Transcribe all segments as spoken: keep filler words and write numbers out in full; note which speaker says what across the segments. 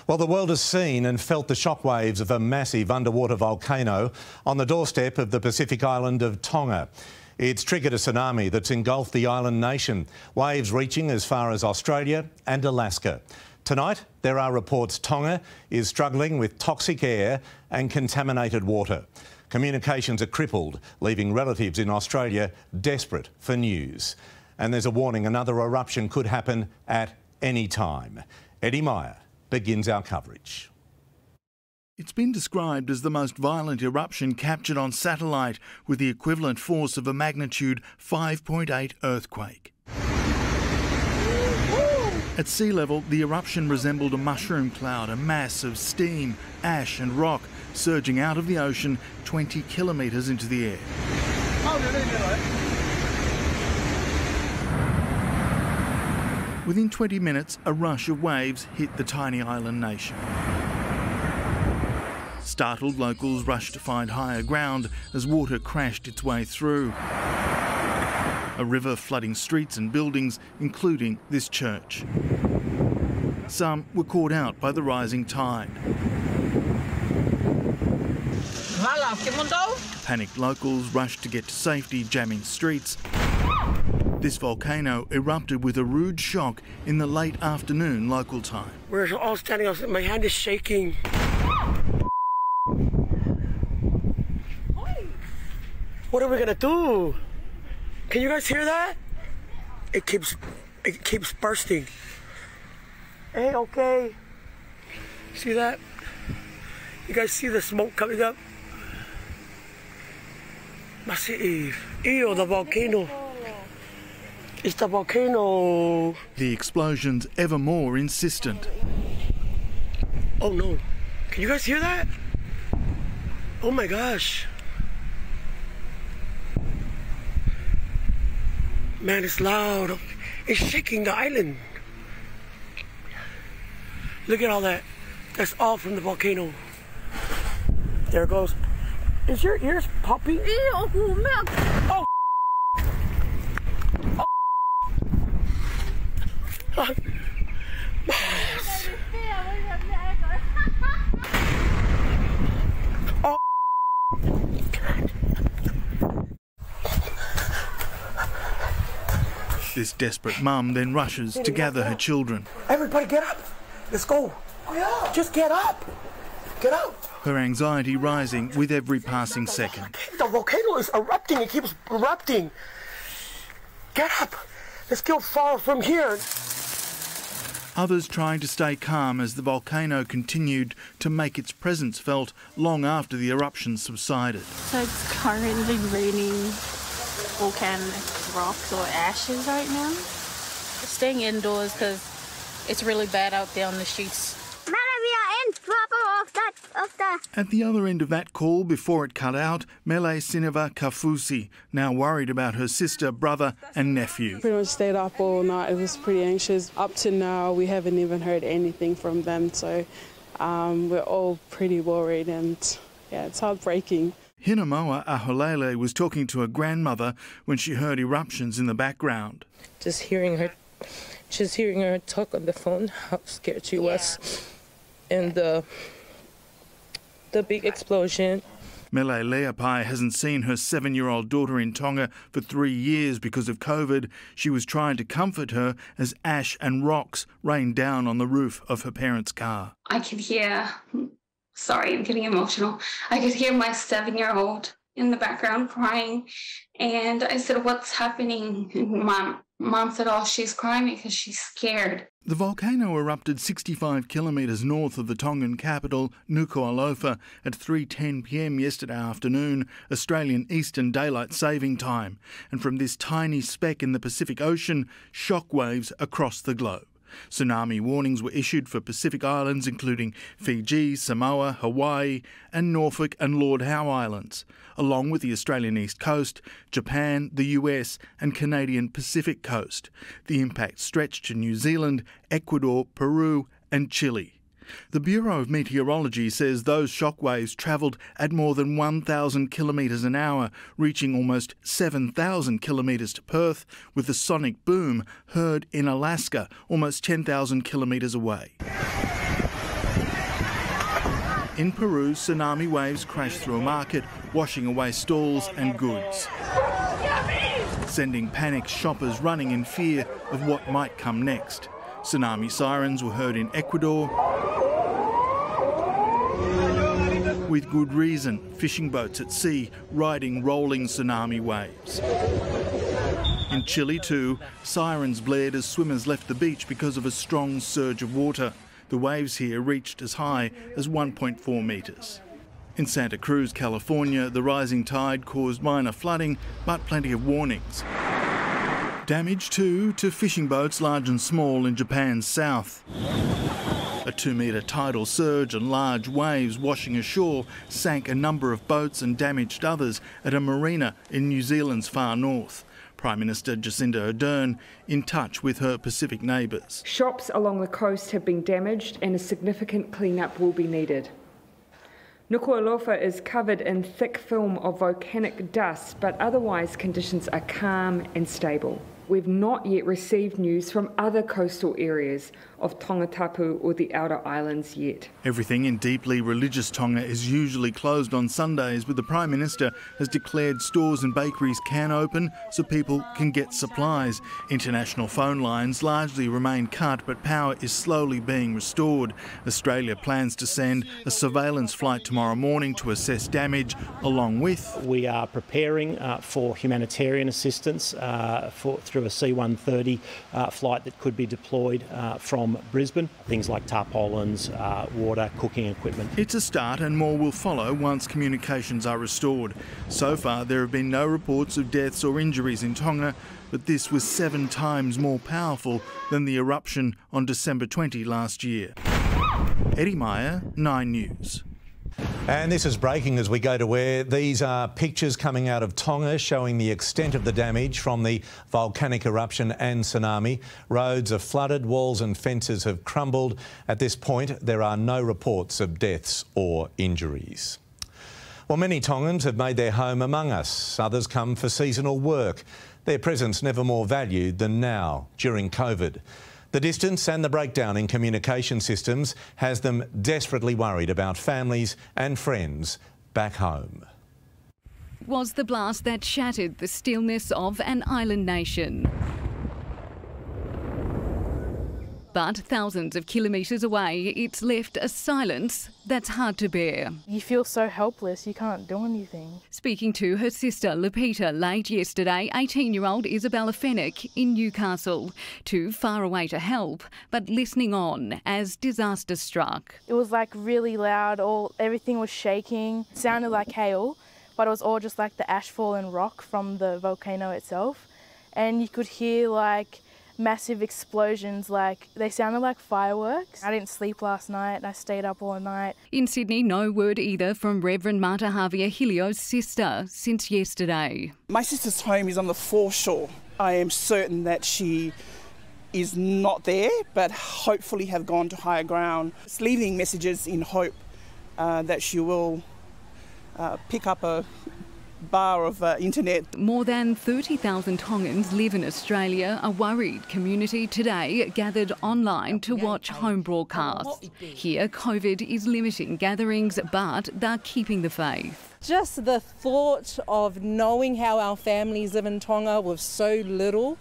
Speaker 1: Well, the world has seen and felt the shockwaves of a massive underwater volcano on the doorstep of the Pacific island of Tonga. It's triggered a tsunami that's engulfed the island nation, waves reaching as far as Australia and Alaska. Tonight, there are reports Tonga is struggling with toxic air and contaminated water. Communications are crippled, leaving relatives in Australia desperate for news. And there's a warning another eruption could happen at any time. Eddie Meyer begins our coverage.
Speaker 2: It's been described as the most violent eruption captured on satellite, with the equivalent force of a magnitude five point eight earthquake. At sea level, the eruption resembled a mushroom cloud, a mass of steam, ash and rock surging out of the ocean twenty kilometres into the air. Within twenty minutes, a rush of waves hit the tiny island nation. Startled locals rushed to find higher ground as water crashed its way through. A river flooding streets and buildings, including this church. Some were caught out by the rising tide. Panicked locals rushed to get to safety, jamming streets. This volcano erupted with a rude shock in the late afternoon local time.
Speaker 3: We're all standing up. My hand is shaking. What are we gonna do? Can you guys hear that? It keeps, it keeps bursting. Hey, okay. See that? You guys see the smoke coming up? Massive. Ew, the volcano. It's the volcano.
Speaker 2: The explosions ever more insistent.
Speaker 3: Oh no. Can you guys hear that? Oh my gosh. Man, it's loud. It's shaking the island. Look at all that. That's all from the volcano. There it goes. Is your ears popping? Oh. Oh. Oh.
Speaker 2: This desperate mum then rushes to gather her children.
Speaker 3: Everybody get up. Let's go. Oh, yeah. Just get up. Get up.
Speaker 2: Her anxiety rising with every passing second.
Speaker 3: The volcano is erupting. It keeps erupting. Get up. Let's get far from here.
Speaker 2: Others trying to stay calm as the volcano continued to make its presence felt long after the eruption subsided.
Speaker 4: So it's currently raining volcanic rocks or ashes right now. Staying indoors because it's really bad out there on the streets.
Speaker 2: At the other end of that call, before it cut out, Mele Sineva Kafusi, now worried about her sister, brother and nephew.
Speaker 5: Pretty much stayed up all night. It was pretty anxious. Up to now, we haven't even heard anything from them, so um, we're all pretty worried, and yeah, it's heartbreaking.
Speaker 2: Hinamoa Aholele was talking to her grandmother when she heard eruptions in the background.
Speaker 6: Just hearing her, just hearing her talk on the phone, how scared she was, yeah. and the the big explosion.
Speaker 2: Mele Leapai hasn't seen her seven-year-old daughter in Tonga for three years because of COVID. She was trying to comfort her as ash and rocks rained down on the roof of her parents' car.
Speaker 7: I could hear, sorry, I'm getting emotional. I could hear my seven-year-old in the background crying. And I said, what's happening? And Mom, Mom said, oh, she's crying because she's scared.
Speaker 2: The volcano erupted sixty-five kilometres north of the Tongan capital, Nuku'alofa, at three ten p m yesterday afternoon, Australian Eastern Daylight Saving Time. And from this tiny speck in the Pacific Ocean, shockwaves across the globe. Tsunami warnings were issued for Pacific islands including Fiji, Samoa, Hawaii and Norfolk and Lord Howe Islands, along with the Australian East Coast, Japan, the U S and Canadian Pacific Coast. The impact stretched to New Zealand, Ecuador, Peru and Chile. The Bureau of Meteorology says those shockwaves travelled at more than one thousand kilometres an hour, reaching almost seven thousand kilometres to Perth, with the sonic boom heard in Alaska, almost ten thousand kilometres away. In Peru, tsunami waves crashed through a market, washing away stalls and goods, sending panicked shoppers running in fear of what might come next. Tsunami sirens were heard in Ecuador. With good reason, fishing boats at sea riding rolling tsunami waves. In Chile too, sirens blared as swimmers left the beach because of a strong surge of water. The waves here reached as high as one point four metres. In Santa Cruz, California, the rising tide caused minor flooding, but plenty of warnings. Damage too to fishing boats large and small in Japan's south. A two-metre tidal surge and large waves washing ashore sank a number of boats and damaged others at a marina in New Zealand's far north. Prime Minister Jacinda Ardern in touch with her Pacific neighbours.
Speaker 8: Shops along the coast have been damaged and a significant clean-up will be needed. Nuku'alofa is covered in thick film of volcanic dust, but otherwise conditions are calm and stable. We've not yet received news from other coastal areas of Tongatapu or the outer islands yet.
Speaker 2: Everything in deeply religious Tonga is usually closed on Sundays, but the Prime Minister has declared stores and bakeries can open so people can get supplies. International phone lines largely remain cut, but power is slowly being restored. Australia plans to send a surveillance flight tomorrow morning to assess damage, along with...
Speaker 9: We are preparing uh, for humanitarian assistance uh, for, through a C one thirty uh, flight that could be deployed uh, from Brisbane. Things like tarpaulins, uh, water, cooking equipment.
Speaker 2: It's a start and more will follow once communications are restored. So far there have been no reports of deaths or injuries in Tonga, but this was seven times more powerful than the eruption on December twentieth last year. Eddie Meyer, Nine News.
Speaker 1: And this is breaking as we go to where these are pictures coming out of Tonga showing the extent of the damage from the volcanic eruption and tsunami. Roads are flooded, walls and fences have crumbled. At this point, there are no reports of deaths or injuries. Well, many Tongans have made their home among us. Others come for seasonal work. Their presence never more valued than now, during COVID. The distance and the breakdown in communication systems has them desperately worried about families and friends back home.
Speaker 10: Was the blast that shattered the stillness of an island nation. But thousands of kilometres away, it's left a silence that's hard to bear.
Speaker 11: You feel so helpless, you can't do anything.
Speaker 10: Speaking to her sister Lupita late yesterday, eighteen-year-old Isabella Fennick in Newcastle. Too far away to help, but listening on as disaster struck.
Speaker 11: It was like really loud, all everything was shaking. It sounded like hail, but it was all just like the ashfall and rock from the volcano itself. And you could hear like massive explosions, like they sounded like fireworks. I didn't sleep last night, I stayed up all night.
Speaker 10: In Sydney, no word either from Reverend Marta Javier Hilio's sister since yesterday.
Speaker 12: My sister's home is on the foreshore. I am certain that she is not there, but hopefully have gone to higher ground. It's leaving messages in hope uh, that she will uh, pick up a bar of uh, internet.
Speaker 10: More than thirty thousand Tongans live in Australia. A worried community today gathered online to watch home broadcasts. Here, COVID is limiting gatherings, but they're keeping the faith.
Speaker 13: Just the thought of knowing how our families live in Tonga with so little,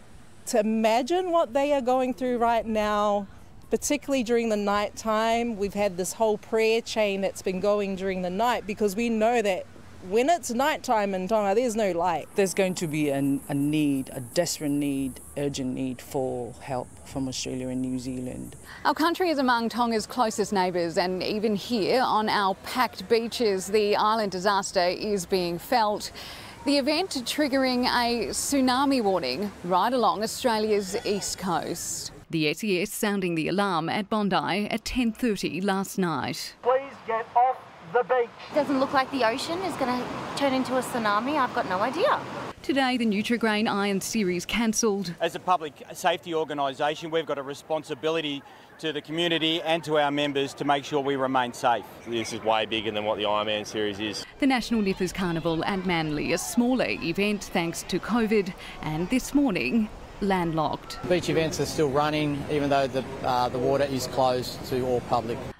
Speaker 13: to imagine what they are going through right now, particularly during the night time. We've had this whole prayer chain that's been going during the night because we know that when it's nighttime in Tonga, there's no light.
Speaker 14: There's going to be an, a need, a desperate need, urgent need for help from Australia and New Zealand.
Speaker 10: Our country is among Tonga's closest neighbours, and even here on our packed beaches, the island disaster is being felt. The event triggering a tsunami warning right along Australia's east coast. The S E S sounding the alarm at Bondi at ten thirty last night.
Speaker 15: Please get off the beach.
Speaker 16: Doesn't look like the ocean is going to turn into a tsunami. I've got no idea.
Speaker 10: Today, the Nutrigrain Iron Series cancelled.
Speaker 17: As a public safety organisation, we've got a responsibility to the community and to our members to make sure we remain safe.
Speaker 18: This is way bigger than what the Ironman series is.
Speaker 10: The National Nippers Carnival at Manly, a smaller event thanks to COVID, and this morning, landlocked.
Speaker 19: Beach events are still running, even though the, uh, the water is closed to all public.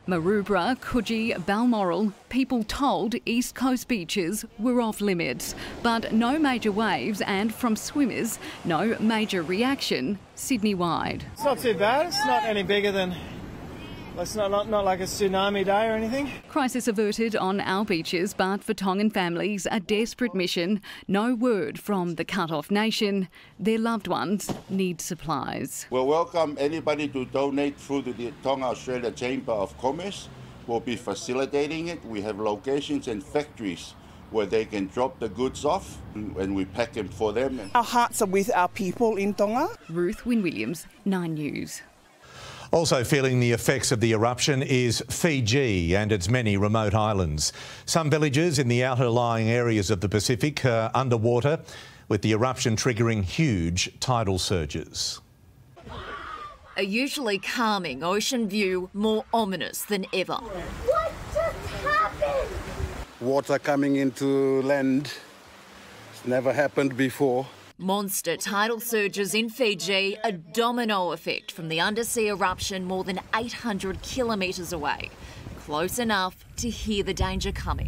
Speaker 10: Maroubra, Coogee, Balmoral, people told East Coast beaches were off limits, but no major waves and, from swimmers, no major reaction Sydney-wide.
Speaker 19: It's not too bad. It's not any bigger than... It's not, not, not like a tsunami day or anything.
Speaker 10: Crisis averted on our beaches, but for Tongan families, a desperate mission. No word from the cut-off nation. Their loved ones need supplies.
Speaker 20: We'll welcome anybody to donate through the Tonga Australia Chamber of Commerce. We'll be facilitating it. We have locations and factories where they can drop the goods off and we pack them for them.
Speaker 12: Our hearts are with our people in Tonga.
Speaker 10: Ruth Wynne-Williams, Nine News.
Speaker 1: Also feeling the effects of the eruption is Fiji and its many remote islands. Some villages in the outer lying areas of the Pacific are underwater, with the eruption triggering huge tidal surges.
Speaker 21: A usually calming ocean view, more ominous than ever.
Speaker 22: What just happened?
Speaker 23: Water coming into land. It's never happened before.
Speaker 21: Monster tidal surges in Fiji, a domino effect from the undersea eruption more than eight hundred kilometres away. Close enough to hear the danger coming.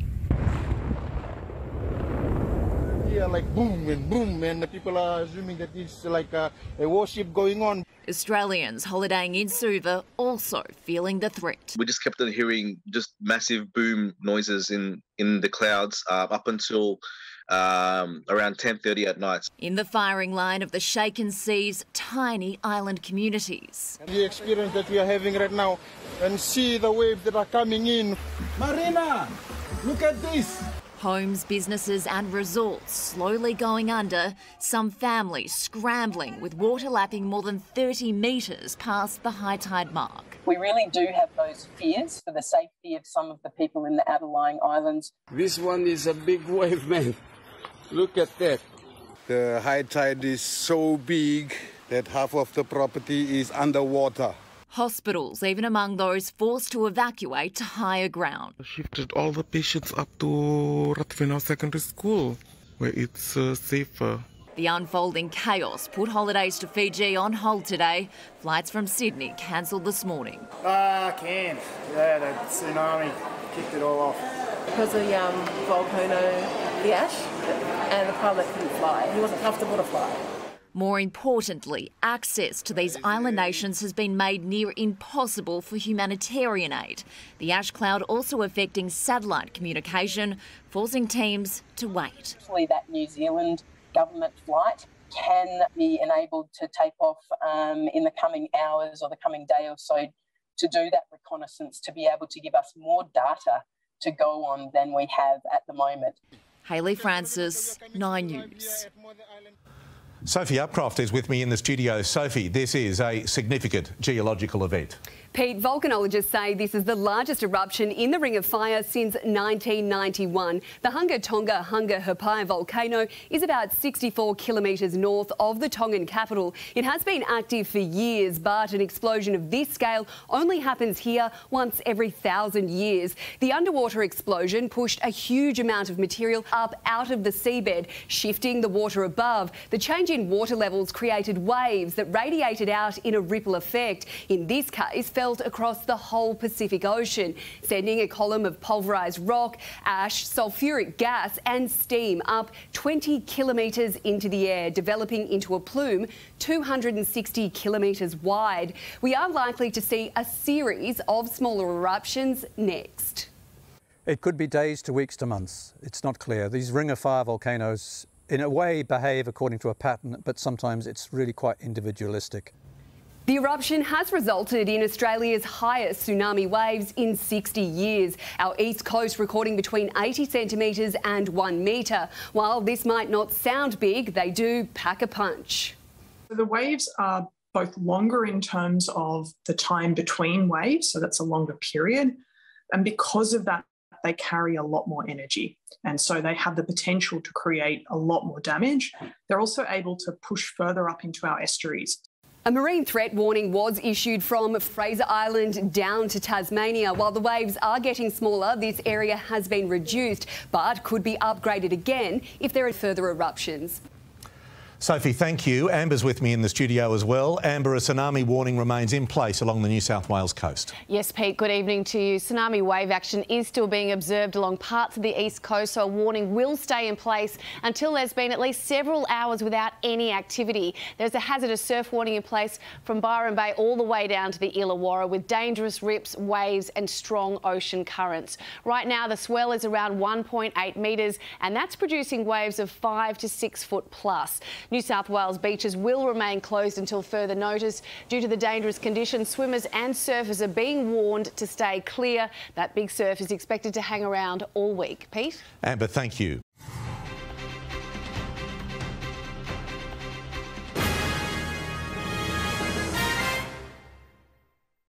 Speaker 24: Yeah, like boom and boom, and the people are assuming that it's like a, a warship going on.
Speaker 21: Australians holidaying in Suva also feeling the threat.
Speaker 25: We just kept on hearing just massive boom noises in, in the clouds uh, up until Um, around ten thirty at night.
Speaker 21: In the firing line of the shaken seas, tiny island communities.
Speaker 24: The experience that we are having right now, and see the waves that are coming in. Marina, look at this.
Speaker 21: Homes, businesses and resorts slowly going under, some families scrambling with water lapping more than thirty metres past the high tide mark.
Speaker 26: We really do have those fears for the safety of some of the people in the outer-lying islands.
Speaker 24: This one is a big wave, man. Look at that.
Speaker 23: The high tide is so big that half of the property is underwater.
Speaker 21: Hospitals, even among those forced to evacuate to higher ground.
Speaker 27: Shifted all the patients up to Ratvinau Secondary School, where it's uh, safer.
Speaker 21: The unfolding chaos put holidays to Fiji on hold today. Flights from Sydney cancelled this morning.
Speaker 19: Ah, Cairns. Yeah, the tsunami kicked it all off.
Speaker 28: Because of the um, volcano, the ash, and the pilot couldn't fly. He wasn't comfortable to fly.
Speaker 21: More importantly, access to these island nations has been made near impossible for humanitarian aid. The ash cloud also affecting satellite communication, forcing teams to wait.
Speaker 26: Hopefully that New Zealand government flight can be enabled to take off um, in the coming hours or the coming day or so to do that reconnaissance, to be able to give us more data to go on than we have at the moment.
Speaker 21: Hayley Francis, Nine News.
Speaker 1: Sophie Upcroft is with me in the studio. Sophie, this is a significant geological event.
Speaker 29: Pete, volcanologists say this is the largest eruption in the Ring of Fire since nineteen ninety-one. The Hunga Tonga Hunga Hapai volcano is about sixty-four kilometres north of the Tongan capital. It has been active for years, but an explosion of this scale only happens here once every thousand years. The underwater explosion pushed a huge amount of material up out of the seabed, shifting the water above. The change in water levels created waves that radiated out in a ripple effect. In this case, felt across the whole Pacific Ocean, sending a column of pulverised rock, ash, sulphuric gas and steam up twenty kilometres into the air, developing into a plume two hundred sixty kilometres wide. We are likely to see a series of smaller eruptions next.
Speaker 30: It could be days to weeks to months. It's not clear. These Ring of Fire volcanoes, in a way, behave according to a pattern, but sometimes it's really quite individualistic.
Speaker 29: The eruption has resulted in Australia's highest tsunami waves in sixty years. Our east coast recording between eighty centimetres and one metre. While this might not sound big, they do pack a punch.
Speaker 31: The waves are both longer in terms of the time between waves, so that's a longer period. And because of that, they carry a lot more energy. And so they have the potential to create a lot more damage. They're also able to push further up into our estuaries.
Speaker 29: A marine threat warning was issued from Fraser Island down to Tasmania. While the waves are getting smaller, this area has been reduced, but could be upgraded again if there are further eruptions.
Speaker 1: Sophie, thank you. Amber's with me in the studio as well. Amber, a tsunami warning remains in place along the New South Wales coast.
Speaker 2: Yes, Pete, good evening to you. Tsunami wave action is still being observed along parts of the east coast, so a warning will stay in place until there's been at least several hours without any activity. There's a hazardous surf warning in place from Byron Bay all the way down to the Illawarra, with dangerous rips, waves and strong ocean currents. Right now, the swell is around one point eight metres, and that's producing waves of five to six foot plus. New South Wales beaches will remain closed until further notice. Due to the dangerous conditions, swimmers and surfers are being warned to stay clear. That big surf is expected to hang around all week. Pete?
Speaker 1: Amber, thank you.